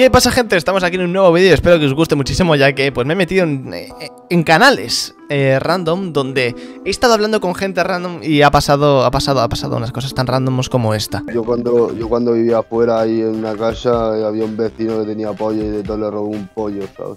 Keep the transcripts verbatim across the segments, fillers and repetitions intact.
¿Qué pasa, gente? Estamos aquí en un nuevo vídeo, espero que os guste muchísimo, ya que pues me he metido en, en canales eh, random, donde he estado hablando con gente random y ha pasado, ha pasado, ha pasado unas cosas tan randoms como esta. Yo cuando, yo cuando vivía afuera ahí en una casa, había un vecino que tenía pollo y de todo le robó un pollo, ¿sabes?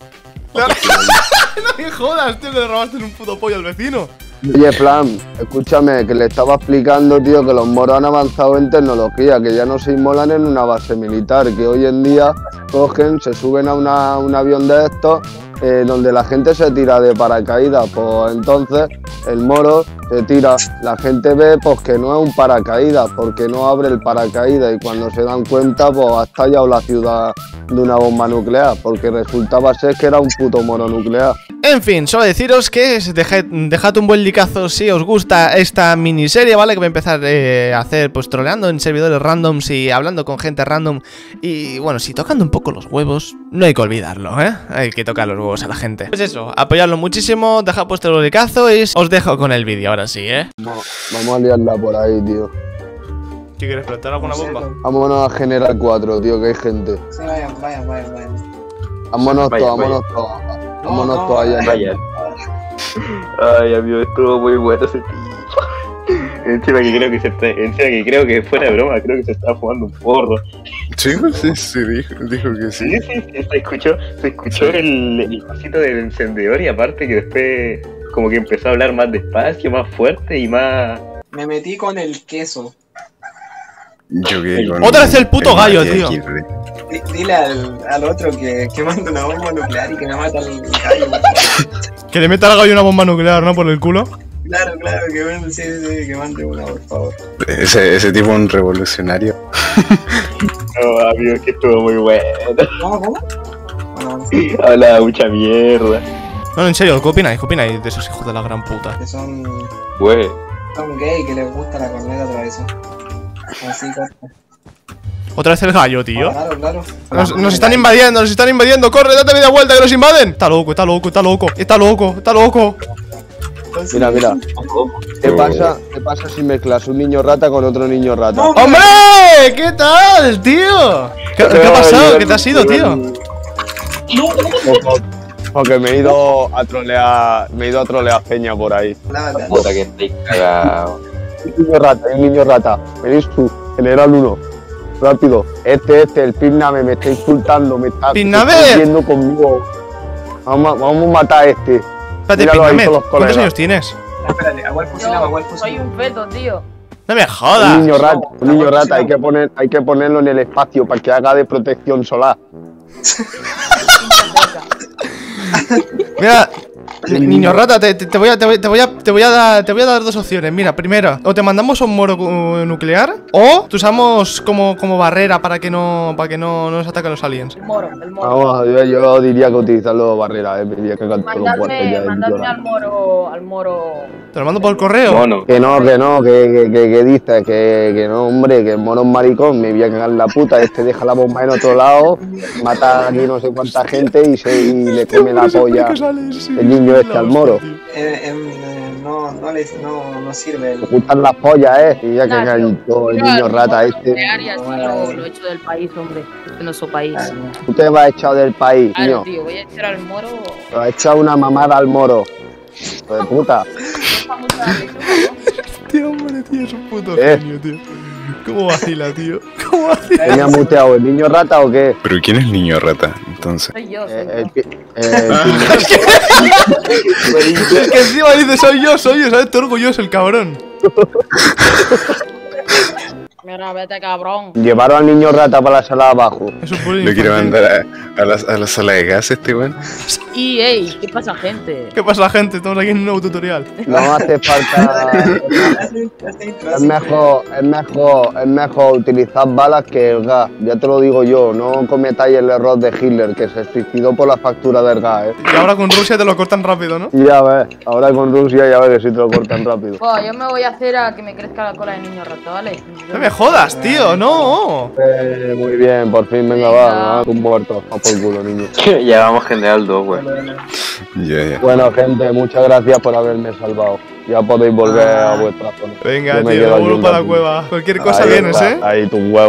No me jodas, tío, que le robaste un puto pollo al vecino. Oye, Flan, escúchame, que le estaba explicando, tío, que los moros han avanzado en tecnología, que ya no se inmolan en una base militar, que hoy en día cogen, se suben a una, un avión de estos, eh, donde la gente se tira de paracaídas, pues entonces el moro se tira, la gente ve pues que no es un paracaídas, porque no abre el paracaídas, y cuando se dan cuenta, pues ha estallado la ciudad de una bomba nuclear, porque resultaba ser que era un puto moro nuclear. En fin, solo deciros que dejad, dejad un buen likeazo si os gusta esta miniserie, ¿vale? Que voy a empezar eh, a hacer pues troleando en servidores randoms y hablando con gente random. Y bueno, si tocando un poco los huevos, no hay que olvidarlo, ¿eh? Hay que tocar los huevos a la gente. Pues eso, apoyadlo muchísimo, dejad puesto el likeazo y os dejo con el vídeo, ahora sí, ¿eh? Vamos, vamos a liarla por ahí, tío. ¿Qué quieres plantar alguna bomba? Vámonos a General cuatro, tío, que hay gente. Sí, vayan, vayan, vayan, vayan. Vámonos Vaya, todos, vaya. vámonos todos. No, Vámonos no, todos allá. Vaya. Ay, amigo, estuvo muy bueno ese tío. Encima que creo que se está, encima que creo que fuera de broma, creo que se estaba fumando un porro. Sí, sí, sí, dijo, dijo que sí. Sí, sí, sí, se escuchó, se escuchó el, el cosito del encendedor y aparte que después como que empezó a hablar más despacio, más fuerte y más... Me metí con el queso. Yo quedé con Otra vez el puto gallo, Matías tío. Aguirre. D- Dile al, al otro que, que manda una bomba nuclear y que me mata al gallo. Que le meta al gallo una bomba nuclear, ¿no? Por el culo. Claro, claro, que mande, sí, sí, que mande una, por favor. Ese, ese tipo es un revolucionario. No, amigo, que estuvo muy bueno. ¿Cómo, cómo? Bueno, sí, Habla mucha mierda. No, no, en serio, ¿qué opináis? ¿Qué opináis de esos hijos de la gran puta? que son, Güey. son gay, que les gusta la corneta travesa. Así, corta. Otra vez el gallo, tío. Claro, claro. Nos, nos están invadiendo, nos están invadiendo. Corre, date media vuelta que nos invaden. Está loco, está loco, está loco, está loco, está loco. Mira, mira. ¿Qué pasa, ¿Qué pasa si mezclas un niño rata con otro niño rata? No. ¡Hombre! ¿Qué tal, tío? ¿Qué, qué ha pasado? ¿Qué te has ido, tío? Porque me he ido a trolear, me he ido a trolear Peña por ahí. Nada, Puta que estoy cagado. Un niño rata, un niño rata. Venís tú, General uno. Rápido. Este, este, el Pinnave me está insultando, me está, me ¡Pinnave! está yendo conmigo. Vamos, a- vamos a matar a este. Espérate, Míralo ahí Pinamed, con los ¿cuántos colegas. años tienes? espérate, agua el fusilado, agua el Yo soy fusilado. un feto, tío. No me Un jodas. niño rata, un niño no, rata, no. hay que poner, hay que ponerlo en el espacio para que haga de protección solar. Mira, ni- niño rata, te, te- te voy a, te, voy, te voy a, te voy a dar, te voy a dar dos opciones. Mira, primero, o te mandamos a un moro uh, nuclear, o te usamos como, como barrera para que no, para que no, no nos ataquen los aliens. El moro, el moro. Vamos, yo, yo diría que utilizarlo barrera, eh, me diría que canto los puertos Mandadme, ya de mandadme niño al moro, al moro. Te lo mando por el correo. Mono. Que no, que no, que, que, que, que dices, que, que no, hombre, que el mono es maricón, me voy a cagar en la puta, este deja la bomba en otro lado, mata aquí no sé cuánta gente y, se, y le come la polla el niño este al moro. Eh, em, eh, no, no, les, no, no sirve el... Me gustan las pollas, eh, y ya que Nah, cagar todo el niño rata este. Y así lo, lo echo del país, hombre. De nuestro país. Usted va a echar del país, Claro, niño, tío, voy a echar al moro. va a echar una mamada al moro. Hijo de puta. Esta mucha lechuga, ¿no? Tío, hombre, tío, es un puto Eh. genio, tío. ¿Cómo vacila, tío? ¿Cómo vacila? ¿Tenía muteado el niño rata o qué? Pero ¿quién es el niño rata, entonces? Soy yo, soy Eh, yo. el pi- eh, Es que encima dice, soy yo, soy yo, ¿sabes? Estoy orgulloso, el cabrón. Mira, vete, cabrón. Llevaron al niño rata para la sala de abajo. Es un bullying ¿Lo quiere infantil. mandar a, a, la, a la sala de gas este weón? Y, ey, ¿qué pasa, gente? ¿Qué pasa, gente? Estamos aquí en un nuevo tutorial. No hace falta. Es mejor, es mejor, es mejor utilizar balas que el gas. Ya te lo digo yo, no cometáis el error de Hitler, que se suicidó por la factura del gas, eh. Y ahora con Rusia te lo cortan rápido, ¿no? Ya ves, ahora con Rusia ya ves que si te lo cortan rápido. Bueno, yo me voy a hacer a que me crezca la cola de niño rato, ¿vale? No me jodas, tío, no. Eh, muy bien, por fin, venga, va, va, un muerto, a por culo, niño. Ya vamos general dos, güey. Ya, ya. Bueno, gente, muchas gracias por haberme salvado. Ya podéis volver a vuestra zona. Venga, Yo me tío, quedo aquí vuelvo un para la ratito. cueva. Cualquier cosa Ahí vienes, está, ¿eh? Ahí tus huevos.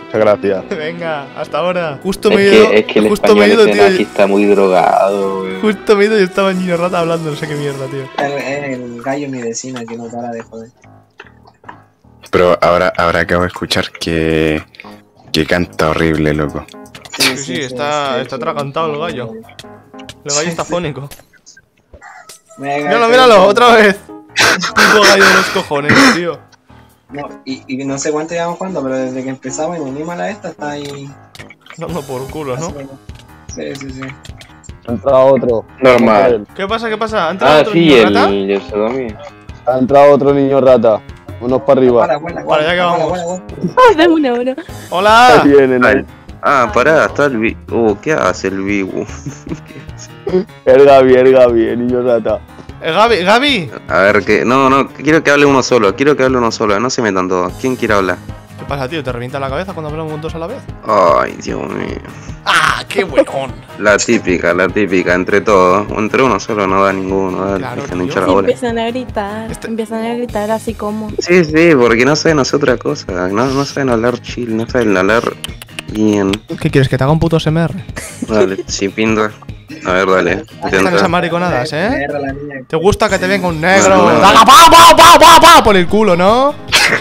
Muchas gracias. Venga, hasta ahora. Justo Es me he ido. que, es que el justo me he español ido, este tío. aquí está muy drogado, weón. Justo me he ido y estaba el niño rata hablando, no sé qué mierda, tío. El, el gallo mi vecina que no para de joder. Pero ahora, ahora acabo de escuchar que, que canta horrible, loco. Sí, sí, está, está atragantado el gallo. El gallo está fónico. Míralo, míralo, otra vez. Puto gallo de los cojones, tío. No, y, y no sé cuánto llevamos jugando, pero desde que empezamos y unimos a la esta está ahí. Dando por culo, ¿no? Sí, sí, sí. Ha entrado otro. Normal. ¿Qué pasa? ¿Qué pasa? ¿Ha entrado Ah, otro sí, niño el, rata? el sodomí. Ha entrado otro niño rata. Unos para arriba. Para, buena, Vale, ya que buena, vamos. buena, buena. Dame una hora. ¡Hola! Ahí vienen, Al- Ah, pará, está el vi... Oh, ¿qué hace el Vigu? el Gaby, el Gaby, el niño rata. Eh, Gaby, Gaby. A ver, que... No, no, quiero que hable uno solo, quiero que hable uno solo, no se metan todos. ¿Quién quiere hablar? ¿Qué pasa, tío? ¿Te revienta la cabeza cuando hablamos dos a la vez? Ay, Dios mío. ¡Ah, qué buenón! La típica, la típica, entre todos. Entre uno solo no da ninguno, dale, Claro, dejen tío. hinchar Y la bola. empiezan a gritar, Este- empiezan a gritar así como. Sí, sí, porque no saben hacer otra cosa. No, no saben hablar chill, no saben hablar bien. ¿Qué quieres? ¿Que te haga un puto S M R? Dale, si pinta. A ver, dale. Están esas Intenta. mariconadas, ¿eh? Mierda, la niña. ¿Te gusta que te venga un negro? No, no, no. ¡Dale, pa, pa, pa, pa, pa! Por el culo, ¿no?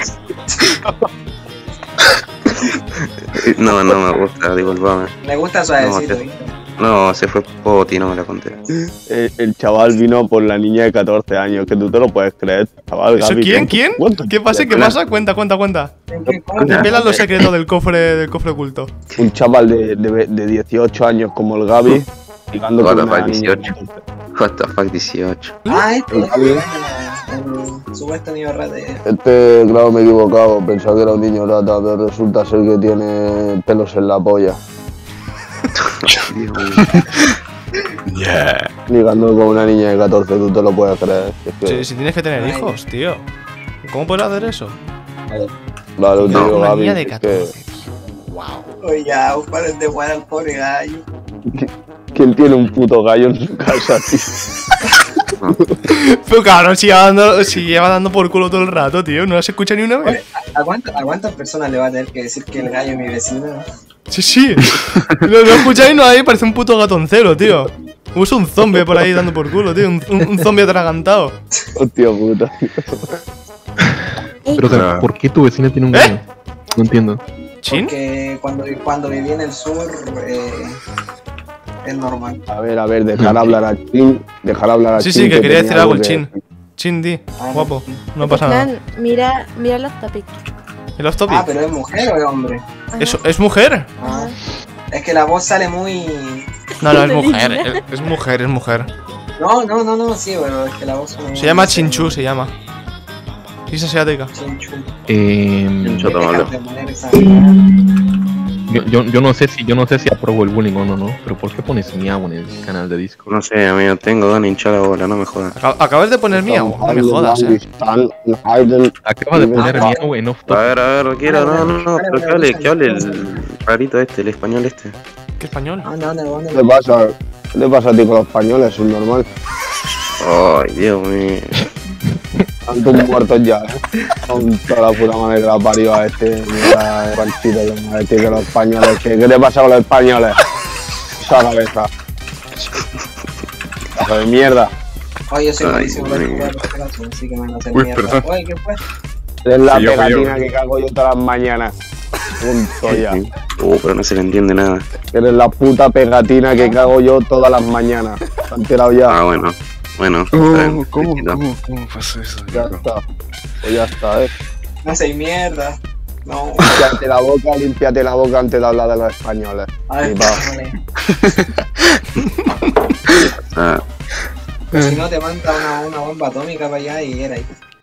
No, no me gusta, disculpame. Me gusta suavecito, No, ¿viste? No, se fue Poti, no me la conté. El, el chaval vino por la niña de catorce años, que tú te lo puedes creer, chaval. ¿Eso Gaby, quién? ¿cuánto- ¿Quién? cuánto ¿Qué pasa? ¿Qué tiene? pasa? Cuenta, cuenta, cuenta. ¿En qué cosa? Te pelan los secretos del cofre, del cofre oculto. Un chaval de, de, de dieciocho años como el Gaby, ligando What con the una fuck, niña de dieciocho. catorce. What the fuck, dieciocho. Ah, este. El Gaby. El supuesto niño rata. Este, claro, me he equivocado, pensaba que era un niño rata, pero resulta ser que tiene pelos en la polla. Dios mío. Ya. Ligando con una niña de catorce, tú te lo puedes creer. Es que, Si, si tienes que tener hijos, tío. ¿Cómo puedes hacer eso? claro, No, tío, una Gaby, niña de es que- catorce. Wow. Oye, ya, paren de jugar al pobre gallo. ¿Quién tiene un puto gallo en su casa, tío? Pero cabrón, si lleva, dando, si lleva dando por culo todo el rato, tío. No las escucha ni una vez. ¿A, cuántas, ¿A cuántas personas le va a tener que decir que el gallo es mi vecino? Sí, sí. No, no escucháis nadie, parece un puto gatoncero, tío. Usa un zombie por ahí dando por culo, tío. Un, un, un zombie atragantado. Hostia puta. Pero, o sea, No. ¿por qué tu vecina tiene un ¿Eh? gallo? No entiendo. ¿Chin? Porque cuando, cuando viví en el sur, eh, es normal. A ver, a ver, dejar hablar a Chin, dejar hablar a Sí, Chin. sí, que quería tenía decir algo el que- chin. Chin, di. Ah, Guapo. No pasa nada. Fran, mira, mira los topics. ¿El off topic? Ah, pero ¿es mujer o es hombre? ¿Eso, ¿Es mujer? Ah. Es que la voz sale muy... No, no, es mujer. Es, es mujer, es mujer. No, no, no, no, sí, pero es que la voz suena Se llama Chinchu, se llama. Y es asiática. Chinchu. Eh, Chinchu. Deja malo. de poner esa weá. yo, yo, yo no sé si yo no sé si apruebo el bullying o no, no. Pero ¿por qué pones miau en el canal de Discord? No sé, amigo, tengo ganas de hinchar la bola, no me jodas. Acab- Acabas de poner miau. No me jodas, eh. Acaba de poner miau en off A topic. ver, a ver, quiero, no, no, no, pero que hable, que hable el rarito este, el español este. ¿Qué español? ¿Dónde, dónde, dónde? ¿Qué te pasa? ¿Qué te pasa a ti con los españoles? Es normal. Ay, Dios mío. Tantos muertos ya, ¿eh? Con toda la puta madre que la parió a este. Mira, Panchito, que me decir que los españoles. ¿Qué, ¿Qué te pasa con los españoles? Esa cabeza. Caja de mierda. Oye, yo soy Ay, malísimo para Dios jugar los pedaços, así que me van a hacer Uy, mierda. perdón. Oye, ¿qué fue? Es la Sí, yo, pegatina yo. que cago yo todas las mañanas. Punto ya. Uh, pero no se le entiende nada. Eres la puta pegatina que cago yo todas las mañanas. ¿Te has enterado ya? Ah, bueno, bueno. está ¿Cómo, bien, cómo, besito. cómo, cómo pasó eso? Ya loco? está. Pues ya está, eh. No sé, mierda. No. Límpiate la boca, límpiate la boca antes de hablar de los españoles. A ver, Ni pa. vale. Ah, Pues si no te manda una, una bomba atómica para allá y era ahí.